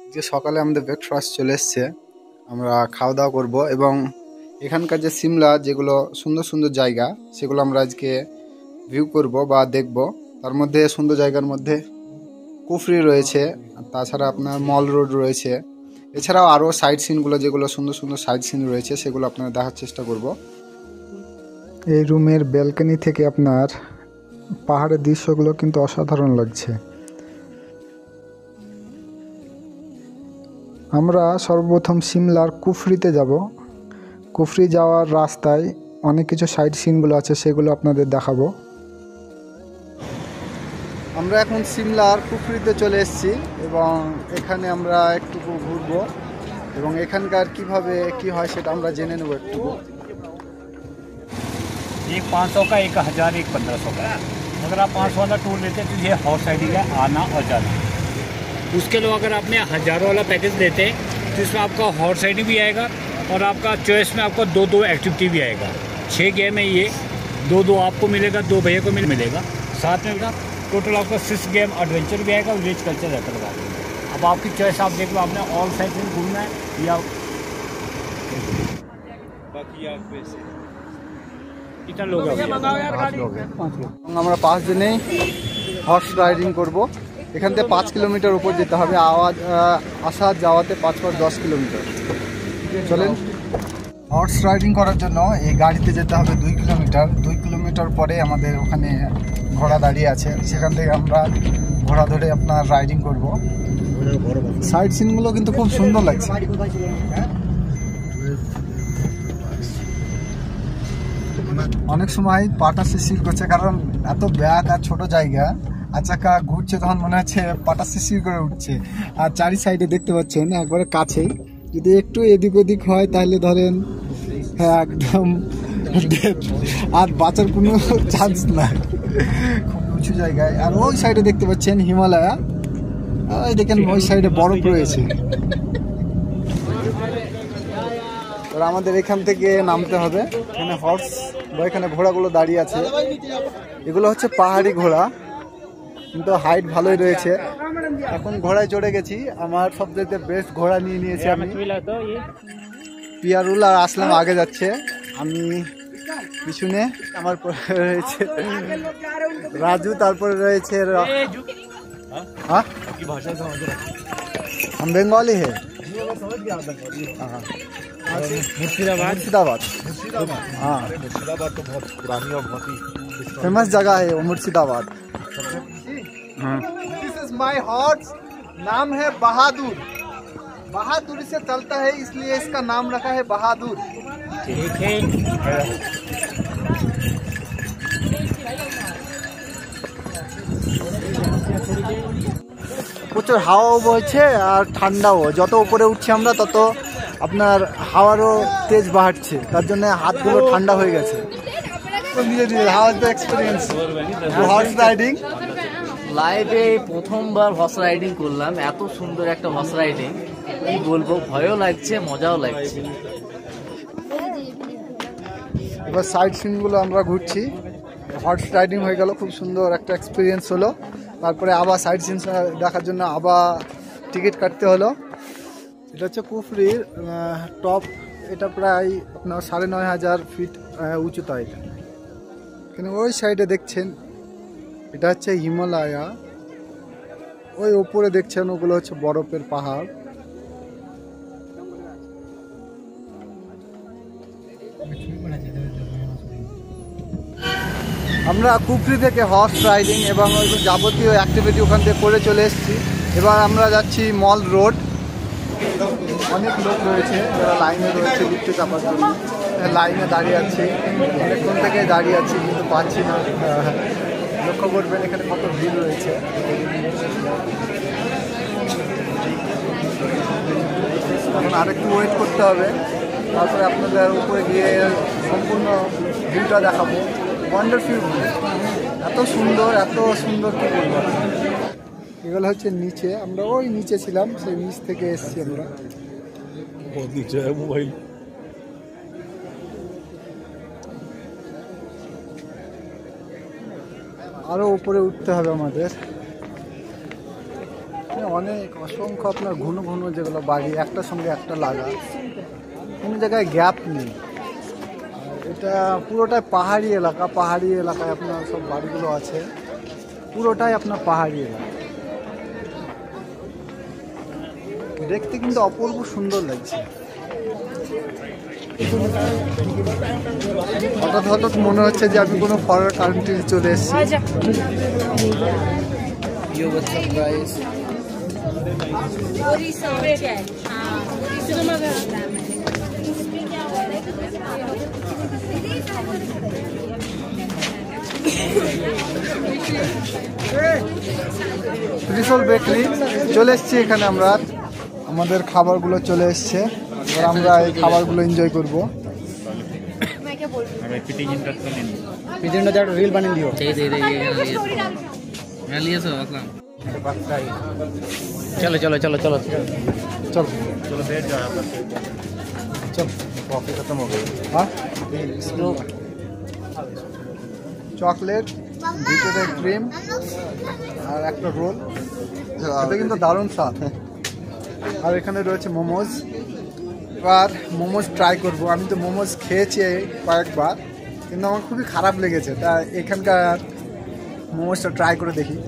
যে সকালে আমাদের ব্রেকফাস্ট চলে এসছে, আমরা খাওয়া দাওয়া করবো এবং এখানকার যে সিমলা যেগুলো সুন্দর সুন্দর জায়গা সেগুলো আমরা আজকে ভিউ করব বা দেখব। তার মধ্যে সুন্দর জায়গার মধ্যে কুফরি রয়েছে, তাছাড়া আপনার মল রোড রয়েছে, এছাড়াও আরও সাইড সিনগুলো যেগুলো সুন্দর সুন্দর সাইড সিন রয়েছে সেগুলো আপনারা দেখার চেষ্টা করব। এই রুমের ব্যালকনি থেকে আপনার পাহাড়ের দৃশ্যগুলো কিন্তু অসাধারণ লাগছে। আমরা সর্বপ্রথম সিমলার কুফরিতে যাব। কুফরি যাওয়ার রাস্তায় অনেক কিছু সাইড সিনগুলো আছে, সেগুলো আপনাদের দেখাবো। আমরা এখন সিমলার কুফরিতে চলে এসেছি এবং এখানে আমরা একটু ঘুরবো এবং এখানকার কিভাবে কি হয় সেটা আমরা জেনে নেব একটু। एक 500 का, एक 1000, एक 1500 का। अगर आप 500 वाला टूर लेते हैं तो ये हॉर्स राइडिंग है, आना और जाना। उसके अलावा अगर आपने 1000 वाला पैकेज लेते हैं तो इसमें आपका हॉर्स राइडिंग भी आएगा और आपका चॉइस में आपको दो एक्टिविटी भी आएगा। 6 गेम है ये, दो आपको मिलेगा, 2 भैया को मिलेगा, साथ में मिलेगा। टोटल आपका 6 गेम एडवेंचर भी आएगा, विलेज कल्चर रहता है। अब आपकी चॉइस, आप देख लो आपने ऑल साइड में घूमना है या बाकी आप वैसे कितना लोग हैं? 5 लोग हैं। আমরা 5 জনেই হর্স রাইডিং করব। এখান থেকে 5 কিলোমিটার উপর যেতে হবে, আসা যাওয়াতে 5 10 কিলোমিটার। চলেন। হর্স রাইডিং করার জন্য এই গাড়িতে যেতে হবে 2 কিলোমিটার। 2 কিলোমিটার পরে আমাদের ওখানে ঘোড়া দাঁড়িয়ে আছে, সেখান থেকে আমরা ঘোড়া ধরে আপনার রাইডিং করব। সাইড সিনগুলো কিন্তু খুব সুন্দর লাগছে। অনেক সময় পাটা শিরশির করছে, কারণ এত ব্যাগ আর ছোট জায়গা, আচাকা ঘুরছে তখন মনে হচ্ছে পাটা শিরশির করে উঠছে। আর চারি সাইডে দেখতে পাচ্ছেন একবারে কাছেই, যদি একটু এদিক ওদিক হয় তাহলে ধরেন হ্যাঁ একদম আর বাঁচার কোনো চান্স নাই, খুব উঁচু জায়গায়। আর ওই সাইডে দেখতে পাচ্ছেন হিমালয়া, ওই দেখেন ওই সাইডে বরফ রয়েছে। আমাদের এখান থেকে নামতে হবে। এখানে হর্স বা এখানে ঘোড়াগুলো দাঁড়িয়ে আছে, এগুলো হচ্ছে পাহাড়ি ঘোড়া, কিন্তু হাইট ভালোই রয়েছে। এখন ঘোড়ায় চড়ে গেছি, আমার সবচেয়ে বেস্ট ঘোড়া নিয়ে নিয়েছি আমি। পিয়ারুল আর আসলাম আগে যাচ্ছে, আমি পিছনে, আমার রয়েছে রাজু, তারপরে রয়েছে हाँ हम बंगाली है। मुर्शिदाबाद हाँ, मुर्शिदाबाद तो बहुत पुरानी और बहुत ही फेमस जगह है वो Murshidabad. This is my horse, नाम है बहादुर। बहादुर से चलता है इसलिए इसका नाम रखा है बहादुर। ठीक है। প্রচুর হাওয়াও বইছে আর ঠান্ডাও, যত উপরে উঠছি আমরা তত আপনার হাওয়ারও তেজ বাড়ছে, তার জন্য হাতগুলো ঠান্ডা হয়ে গেছে। হর্স রাইডিং লাইভে প্রথমবার হর্স রাইডিং করলাম, এত সুন্দর একটা হর্স রাইডিং কি বলবো, ভয়ও লাগছে মজাও লাগছে। এবার সাইড সিনগুলো আমরা ঘুরছি, হর্স রাইডিং হয়ে গেল, খুব সুন্দর একটা এক্সপিরিয়েন্স হলো। তারপরে আবার সাইড সিন দেখার জন্য আবার টিকিট কাটতে হলো। এটা হচ্ছে কুফরির টপ, এটা প্রায় আপনার 9500 ফিট উঁচুতা। এটা এখানে ওই সাইডে দেখছেন এটা হচ্ছে হিমালয়া, ওই উপরে দেখছেন ওগুলো হচ্ছে বরফের পাহাড়। আমরা কুফরি থেকে হর্স রাইডিং এবং যাবতীয় অ্যাক্টিভিটি ওখান থেকে করে চলে এসেছি। এবার আমরা যাচ্ছি মল রোড। অনেক লোক রয়েছে যারা লাইনে রয়েছে লিফটে চাপার জন্য, লাইনে দাঁড়িয়ে আছি, অনেকক্ষণ থেকে দাঁড়িয়ে আছি কিন্তু পাচ্ছি না। লক্ষ্য করবেন এখানে কত ভিড় রয়েছে। এখন আরেকটু ওয়েট করতে হবে, তারপরে আপনাদের উপরে গিয়ে সম্পূর্ণ ভিউটা দেখাবো। ওয়ান্ডারফুল, এত সুন্দর কি বলবো। এগুলো হচ্ছে নিচে, আমরা ওই নিচে ছিলাম, সেই নিচ থেকে এসেছি আমরা। মোবাইল আরো উপরে উঠতে হবে আমাদের। অনেক অসংখ্য আপনার ঘন ঘন যেগুলো বাড়ি একটার সঙ্গে একটা লাগা, কোনো জায়গায় গ্যাপ নেই। আর এটা পুরোটাই পাহাড়ি এলাকা, পাহাড়ি এলাকায় আপনার সব বাড়িগুলো আছে, পুরোটাই আপনার পাহাড়ি এলাকা। দেখতে কিন্তু অপূর্ব সুন্দর লাগছে। হঠাৎ হঠাৎ মনে হচ্ছে যে আমি কোনো ফরেন কান্ট্রি চলে এসেছি। ত্রিশূল বেকারি চলে এসেছি এখানে, আমরা আমাদের খাবারগুলো চলে এসছে, এবার আমরা এই খাবারগুলো এনজয় করবো। রিল বানিয়ে দিও। चलो चलो चलो चलो चलो चलो बैठ जाओ यहाँ पर। चल कॉफी खत्म हो गई। हाँ চকলেট, ভিতরে ক্রিম আর একটা রোল, এটা কিন্তু দারুণ স্বাদ। আর এখানে রয়েছে মোমোজ, এবার মোমোজ ট্রাই করব। আমি তো মোমোজ খেয়েছি কয়েকবার, কিন্তু আমার খুবই খারাপ লেগেছে, তা এখানকার মোমোজটা ট্রাই করে দেখি।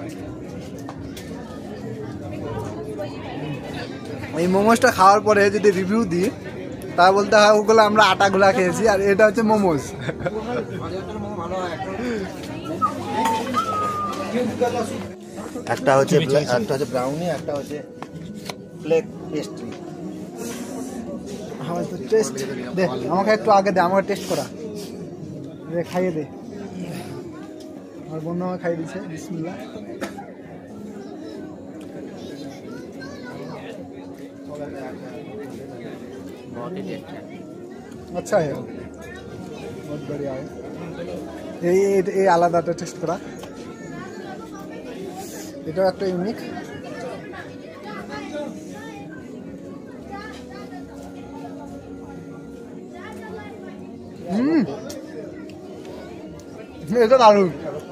এই মোমোজটা খাওয়ার পরে যদি রিভিউ দিই তা বলতে হয় ওগুলো আমরা আটাগুলা খেয়েছি, আর এটা হচ্ছে মোমোজ। একটা হচ্ছে ব্রাউনি, একটা হচ্ছে ব্ল্যাক পেস্ট্রি। হ্যাঁ তো টেস্ট দে, আমাকে একটু আগে দে, আমাকে টেস্ট করা দে, খাইয়ে দে। আমার বন্ধু আমাকে খাইয়ে দিচ্ছে, বিসমিল্লাহ। अच्छा है, बहुत बढ़िया है। ये আলাদাটা টেস্ট করা, এটাও একটা ইউনিক। এটা দারুণ,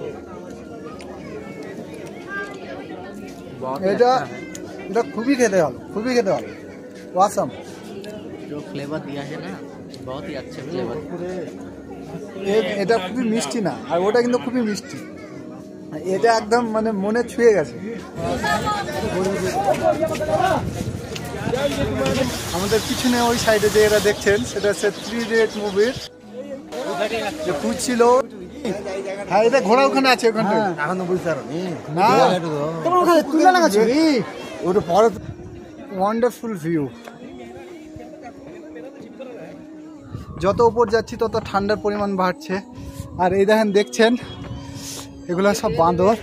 এটা এটা খুবই খেতে ভালো, খুবই খেতে ভালো, ওয়াসাম। जो फ्लेवर दिया है ना बहुत ही अच्छे फ्लेवर। এটা খুবই মিষ্টি না, আর ওটা কিন্তু খুবই মিষ্টি, এটা একদম মানে মনে ছুঁয়ে গেছে। আমাদের পিছনে ওই সাইডে যে এরা দেখছেন সেটা হচ্ছে 3 Idiots মুভির যে খুঁজছিল। হ্যাঁ এটা ঘোড়া ওখানে আছে, ওখানে এখন তো বুঝতে পারো না তোমার ওখানে তুলে লাগাচ্ছি ওটা পরে। ওয়ান্ডারফুল ভিউ, যত উপর যাচ্ছি তত ঠান্ডার পরিমাণ বাড়ছে। আর এই দেখছেন এগুলো সব বাঁদর,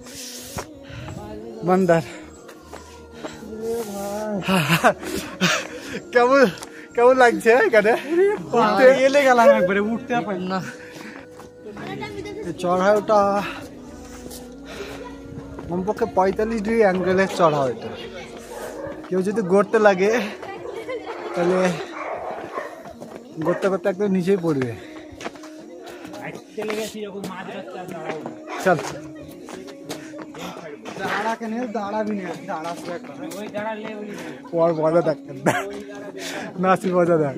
বান্দার। কেমন কেমন লাগছে এখানে এলে গেলাম একবারে, উঠতে পারি না। চড়াই ওটা কমপক্ষে 45 ডিগ্রি অ্যাঙ্গেলের চড়া, ওইটা কেউ যদি গড়তে লাগে তাহলে গড়তে করতে একদম নিচেই পড়বে। চল দাঁড়া কেন, দাঁড়াবি না, দাঁড়া পর মজা দেখ, নাচি মজা দেখ।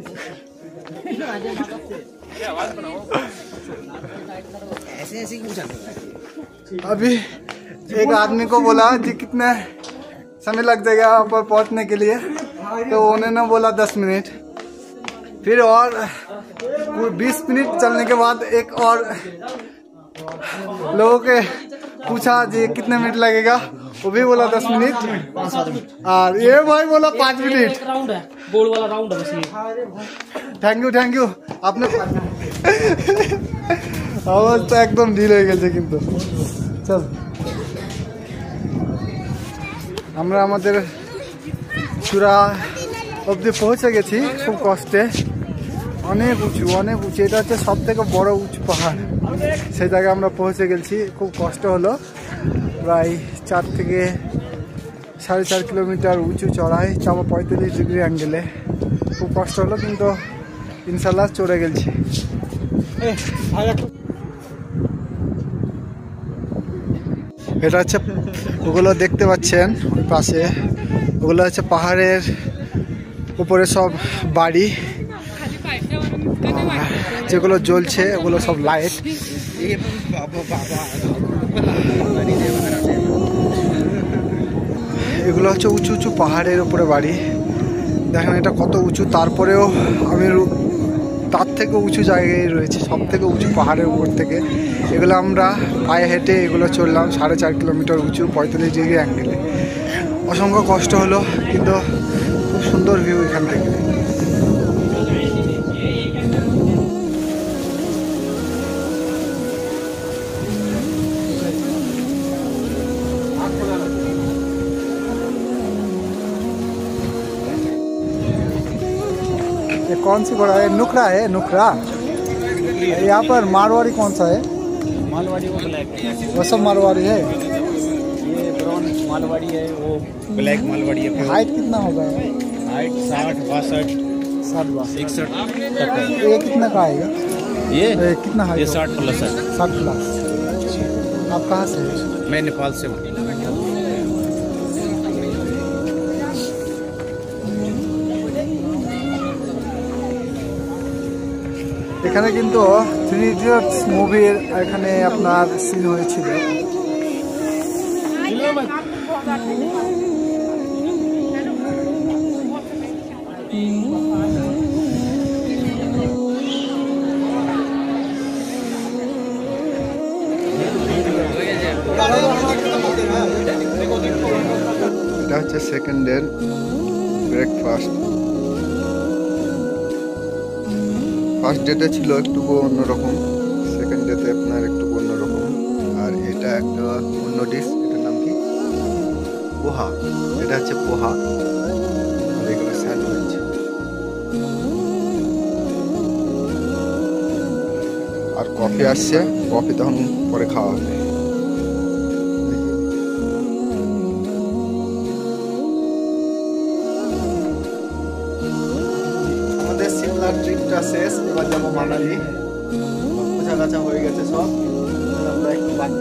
अभी एक आदमी को बोला जी कितना समय लग जाएगा यहाँ पर पहुँचने के लिए, तो उन्होंने बोला 10 मिनट। फिर और 20 मिनट चलने के बाद एक और लोगों के पूछा जी कितने मिनट लगेगा, वो भी बोला 10 मिनट, और ये भाई बोला 5 मिनट। बोर्ड वाला राउंड है। थैंक यू आपने অবস্থা একদম ঢিল হয়ে গেছে কিন্তু। চল আমরা আমাদের চূড়া অবধি পৌঁছে গেছি খুব কষ্টে, অনেক উঁচু অনেক উঁচু, এটা হচ্ছে সব থেকে বড় উঁচু পাহাড়, সেই জায়গায় আমরা পৌঁছে গেছি। খুব কষ্ট হলো, প্রায় 4 থেকে 4.5 কিলোমিটার উঁচু চড়াই, তারপর 45 ডিগ্রি অ্যাঙ্গেলে, খুব কষ্ট হলো কিন্তু ইনশাল্লাহ চড়ে গেছি। এটা হচ্ছে, ওগুলো দেখতে পাচ্ছেন ওই পাশে, ওগুলো হচ্ছে পাহাড়ের উপরে সব বাড়ি, যেগুলো জ্বলছে ওগুলো সব লাইট। এগুলো হচ্ছে উঁচু উঁচু পাহাড়ের উপরে বাড়ি। দেখেন এটা কত উঁচু, তারপরেও আমি তার থেকে উঁচু জায়গায় রয়েছে, সব থেকে উঁচু পাহাড়ের উপর থেকে। এগুলো আমরা পায়ে হেঁটে এগুলো চললাম 4.5 কিলোমিটার উঁচু 45 ডিগ্রি অ্যাঙ্গেলে। অসংখ্য কষ্ট হলো, কিন্তু খুব সুন্দর ভিউ এখান থেকে। कौन सी घोड़ा है? नुकरा है, नुकरा। यहाँ पर मारवाड़ी कौन सा है? मालवाड़ी वो ब्लैक है, वो सब मारवाड़ी है। ये ब्राउन मालवाड़ी है, वो ब्लैक मालवाड़ी है। हाइट कितना होगा? हाइट 60, 62, 60 61 तक है। ये कितना का आएगा? ये कितना हाइट? ये 60 प्लस है। 60 प्लस। आप कहाँ से हैं? मैं नेपाल से हूँ। এখানে কিন্তু 3 ইডিয়টস মুভির এখানে আপনার সিন হয়েছিল। এটা হচ্ছে সেকেন্ড ডের ব্রেকফাস্ট। ফার্স্ট ডেতে ছিল একটু অন্যরকম, সেকেন্ড ডেতে আপনার একটু অন্যরকম। আর এটা একটা অন্য ডিশ, এটার নাম কি? পোহা। এটা হচ্ছে পোহা, আর এগুলো স্যান্ডউইচ। আর কফি আসছে, কফি তখন পরে খাওয়া হবে। আমাদের সিমলার ট্রিপটা শেষ, এবার যাবো মানালি। গোছা গাছা হয়ে গেছে সব, আমরা একটু বাকি।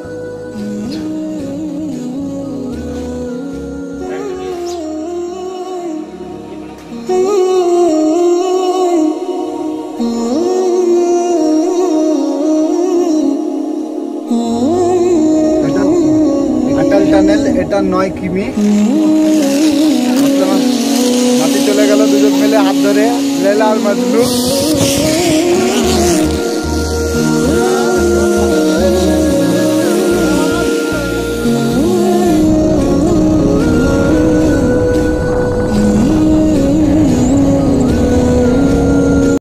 अटल टनल, এটা 9 কিমি। হাতি চলে গেল দুজন মিলে হাত ধরে, লেলা আর মজনু।